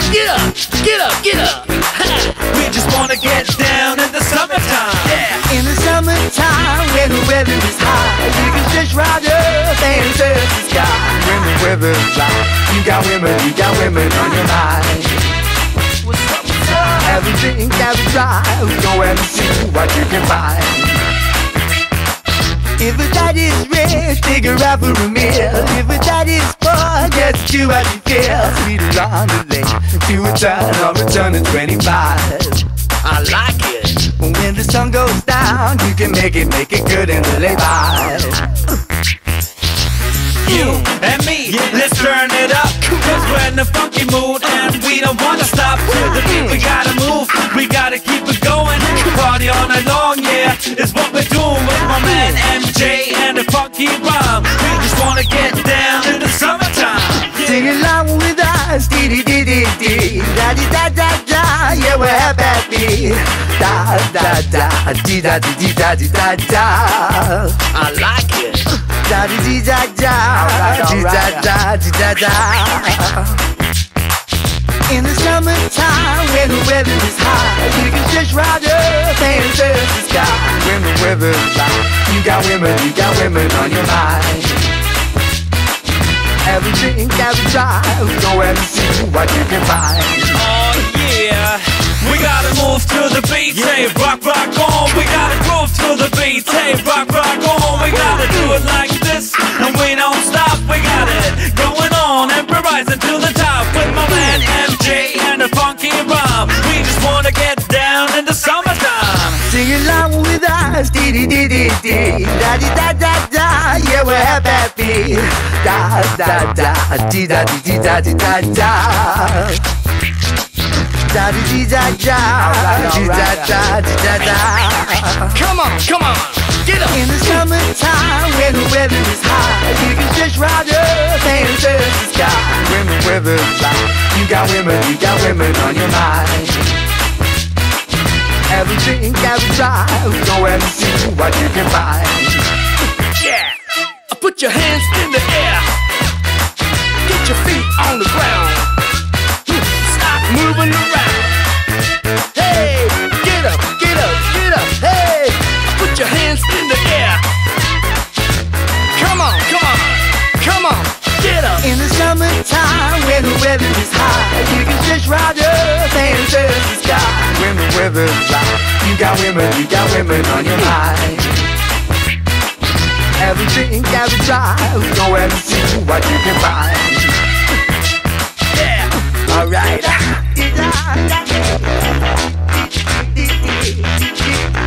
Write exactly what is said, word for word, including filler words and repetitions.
Get up, get up, get up. We just wanna get down in the summertime. Yeah. In the summertime, when the weather is high, you can just ride up and touch the sky. When the weather is right, you got women, you got women on your mind. What's up, what's up? Everything that we drive, go and see what you can find. If a daddy's rich, take her out for a meal. If a daddy's poor, just do what you feel. Speed around the lake to a turn or return to twenty-five. I like it. When the sun goes down, you can make it, make it good in the lay-by. You and me, let's turn it up. Cause we're in a funky mood and we don't wanna stop. To the beat we gotta move, we gotta keep it going. Party all night long, yeah, is what we're doing with my man M J and the funky rhyme. We just wanna get down in the summertime. Sing along with us, dee dee dee dee dee, da dee da da da, yeah we're happy. Da da da, dee da dee dee da dee da da. I like it. Da dee dee da da, dee da da dee da da. In the summertime, when the weather is high, you can just ride up and touch the sky. When the weather is right, you got women, you got women on your mind. Everything that we drive, go and see what you can find. Oh yeah, we gotta move to the beat, hey, rock, rock on. We gotta groove to the beat, hey, rock, rock on. We gotta do it like this, and we don't stop. We got it going on and we're rising to the top with my man M J and the funky rhyme. We just wanna get down in the summertime. Sing along with us, dee dee dee dee dee, da dee da da da, yeah we're happy. Da da da, dee da dee dee da dee da da. Da dee dee da da, dee da da dee da da. Come on, come on, get up. In the summertime, when the weather is high, you can just ride up and touch the sky. When the weather is right, you got women, you got women on your mind. Everything that we drive, go and see what you can find. Yeah. Put your hands in the air. Get your feet on the ground. Stop moving around. Hey, get up, get up, get up. Hey, put your hands in the air. Come on, come on, come on, get up. In the summertime, when the weather is high, you can just ride up and touch the sky. When the weather is right, you got women, you got women on your mind. Everything that we drive, go and see what you can find. Yeah, alright.